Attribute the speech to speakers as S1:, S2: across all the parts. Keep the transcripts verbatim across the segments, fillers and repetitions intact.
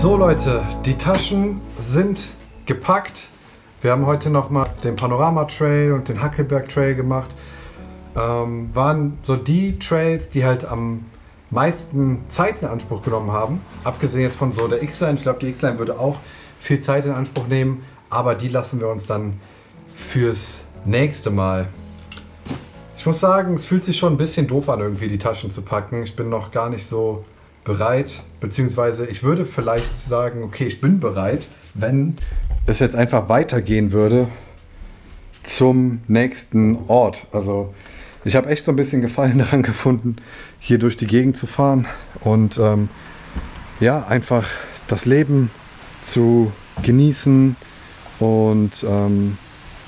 S1: So Leute, die Taschen sind gepackt. Wir haben heute nochmal den Panorama Trail und den Hackelberg Trail gemacht. Ähm, waren so die Trails, die halt am meisten Zeit in Anspruch genommen haben. Abgesehen jetzt von so der X-Line. Ich glaube, die X-Line würde auch viel Zeit in Anspruch nehmen. Aber die lassen wir uns dann fürs nächste Mal. Ich muss sagen, es fühlt sich schon ein bisschen doof an, irgendwie die Taschen zu packen. Ich bin noch gar nicht so bereit. Beziehungsweise ich würde vielleicht sagen, okay, ich bin bereit, wenn es jetzt einfach weitergehen würde zum nächsten Ort. Also ich habe echt so ein bisschen Gefallen daran gefunden, hier durch die Gegend zu fahren und ähm, ja, einfach das Leben zu genießen und ähm,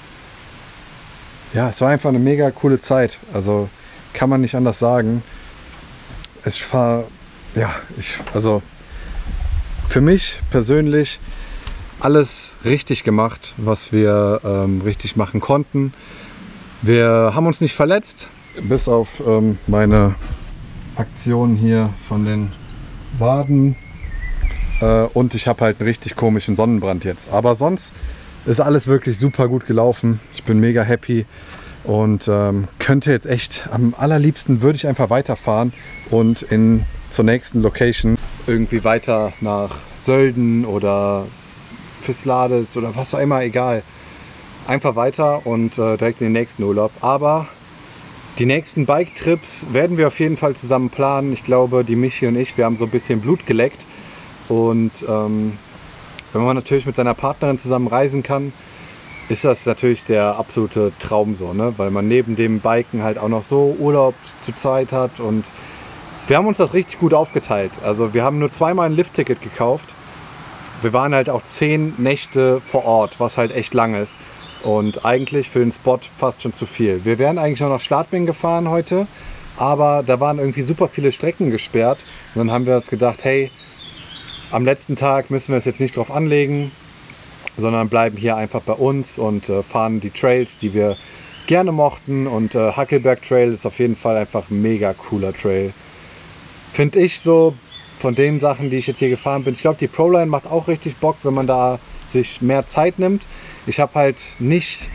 S1: ja, es war einfach eine mega coole Zeit. Also kann man nicht anders sagen. Es war, ja, ich, also für mich persönlich alles richtig gemacht, was wir ähm, richtig machen konnten. Wir haben uns nicht verletzt, bis auf ähm, meine Aktion hier von den Waden. Äh, und ich habe halt einen richtig komischen Sonnenbrand jetzt. Aber sonst ist alles wirklich super gut gelaufen. Ich bin mega happy und ähm, könnte jetzt echt, am allerliebsten würde ich einfach weiterfahren und in, zur nächsten Location irgendwie weiter nach Sölden oder Fislades oder was auch immer, egal. Einfach weiter und äh, direkt in den nächsten Urlaub. Aber die nächsten Bike-Trips werden wir auf jeden Fall zusammen planen. Ich glaube, die Michi und ich, wir haben so ein bisschen Blut geleckt. Und ähm, wenn man natürlich mit seiner Partnerin zusammen reisen kann, ist das natürlich der absolute Traum so, ne? Weil man neben dem Biken halt auch noch so Urlaub zur Zeit hat. Und wir haben uns das richtig gut aufgeteilt. Also wir haben nur zweimal ein Lift-Ticket gekauft. Wir waren halt auch zehn Nächte vor Ort, was halt echt lang ist. Und eigentlich für den Spot fast schon zu viel. Wir wären eigentlich noch nach Schladming gefahren heute, aber da waren irgendwie super viele Strecken gesperrt. Und dann haben wir uns gedacht, hey, am letzten Tag müssen wir es jetzt nicht drauf anlegen, sondern bleiben hier einfach bei uns und äh, fahren die Trails, die wir gerne mochten. Und äh, Hackelberg Trail ist auf jeden Fall einfach ein mega cooler Trail. Finde ich so von den Sachen, die ich jetzt hier gefahren bin. Ich glaube, die Proline macht auch richtig Bock, wenn man da sich mehr Zeit nimmt. Ich habe halt nicht,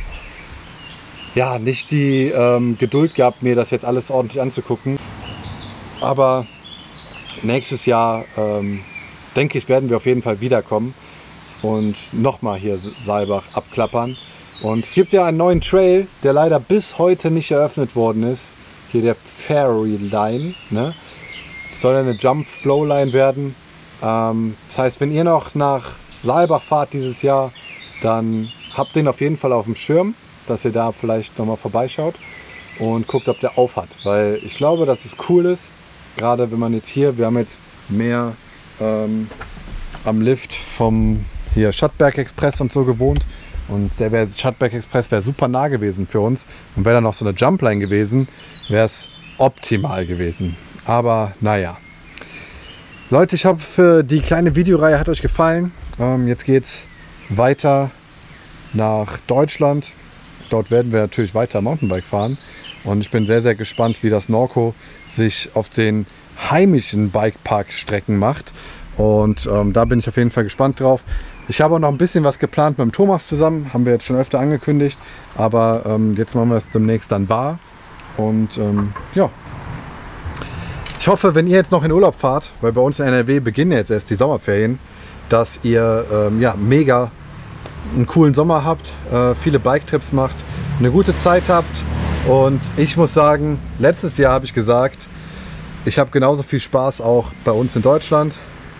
S1: ja, nicht die ähm, Geduld gehabt, mir das jetzt alles ordentlich anzugucken. Aber nächstes Jahr, ähm, denke ich, werden wir auf jeden Fall wiederkommen und nochmal hier Saalbach abklappern. Und es gibt ja einen neuen Trail, der leider bis heute nicht eröffnet worden ist. Hier der Fairy Line, ne? Soll eine Jump-Flow-Line werden. Ähm, das heißt, wenn ihr noch nach Saalbach fahrt dieses Jahr, dann habt den auf jeden Fall auf dem Schirm, dass ihr da vielleicht nochmal vorbeischaut und guckt, ob der auf hat. Weil ich glaube, dass es cool ist, gerade wenn man jetzt hier, wir haben jetzt mehr ähm, am Lift vom hier Schattberg Express und so gewohnt. Und der wäre Schattberg Express wäre super nah gewesen für uns. Und wäre da noch so eine Jumpline gewesen, wäre es optimal gewesen. Aber naja. Leute, ich hoffe, die kleine Videoreihe hat euch gefallen. Ähm, jetzt geht's weiter nach Deutschland. Dort werden wir natürlich weiter Mountainbike fahren. Und ich bin sehr, sehr gespannt, wie das Norco sich auf den heimischen Bikepark-Strecken macht. Und ähm, da bin ich auf jeden Fall gespannt drauf. Ich habe auch noch ein bisschen was geplant mit dem Thomas zusammen. Haben wir jetzt schon öfter angekündigt. Aber ähm, jetzt machen wir es demnächst dann wahr. Und ähm, ja. Ich hoffe, wenn ihr jetzt noch in Urlaub fahrt, weil bei uns in N R W beginnen jetzt erst die Sommerferien, dass ihr ähm, ja, mega einen coolen Sommer habt, äh, viele Bike-Trips macht, eine gute Zeit habt. Und ich muss sagen, letztes Jahr habe ich gesagt, ich habe genauso viel Spaß auch bei uns in Deutschland.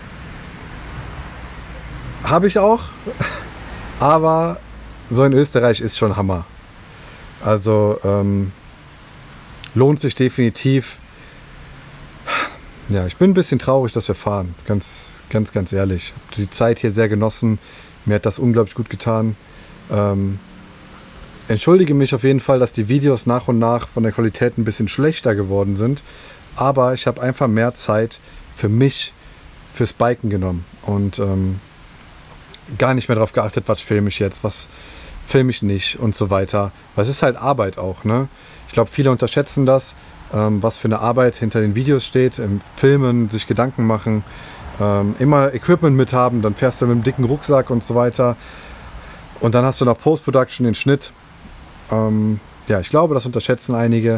S1: Habe ich auch, aber so in Österreich ist schon Hammer. Also ähm, lohnt sich definitiv. Ja, ich bin ein bisschen traurig, dass wir fahren, ganz, ganz, ganz ehrlich. Ich habe die Zeit hier sehr genossen, mir hat das unglaublich gut getan. Ähm, entschuldige mich auf jeden Fall, dass die Videos nach und nach von der Qualität ein bisschen schlechter geworden sind, aber ich habe einfach mehr Zeit für mich, fürs Biken genommen und ähm, gar nicht mehr darauf geachtet, was filme ich jetzt, was filme ich nicht und so weiter. Weil es ist halt Arbeit auch, ne? Ich glaube, viele unterschätzen das, ähm, was für eine Arbeit hinter den Videos steht, im Filmen, sich Gedanken machen, Ähm, immer Equipment mit haben, dann fährst du mit einem dicken Rucksack und so weiter. Und dann hast du nach Post-Production den Schnitt. Ähm, ja, ich glaube, das unterschätzen einige.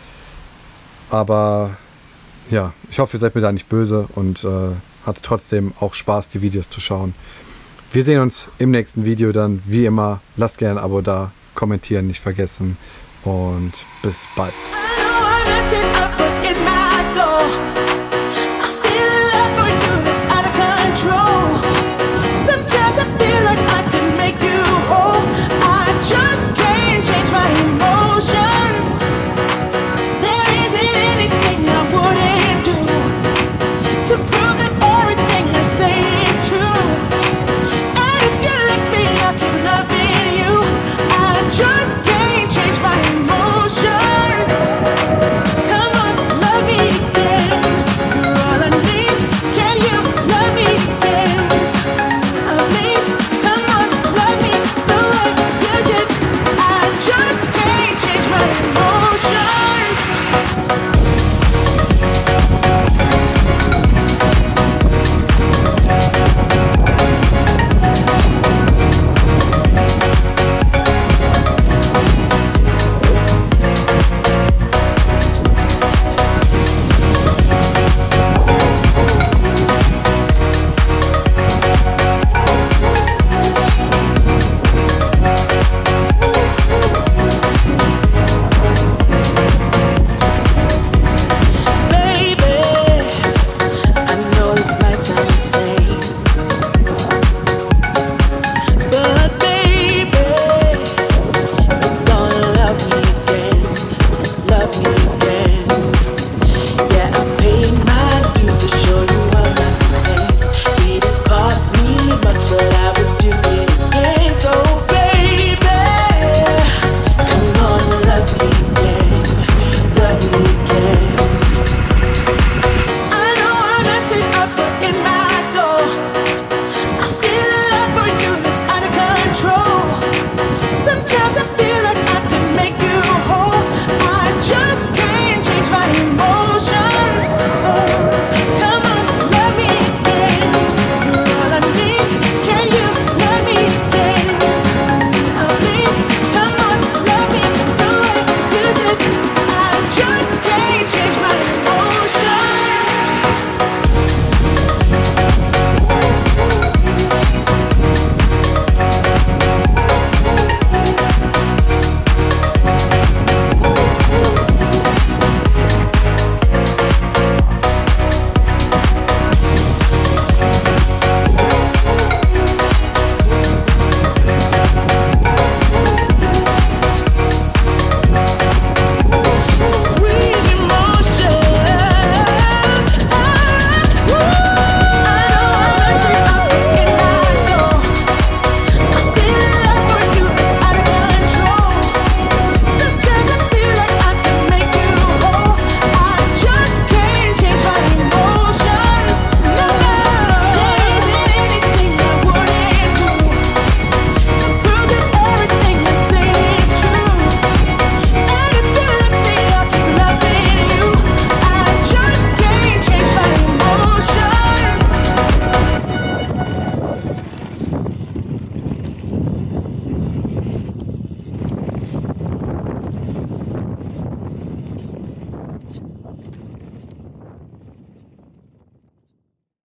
S1: Aber ja, ich hoffe, ihr seid mir da nicht böse und äh, hat trotzdem auch Spaß, die Videos zu schauen. Wir sehen uns im nächsten Video dann, wie immer. Lasst gerne ein Abo da, kommentieren nicht vergessen und bis bald.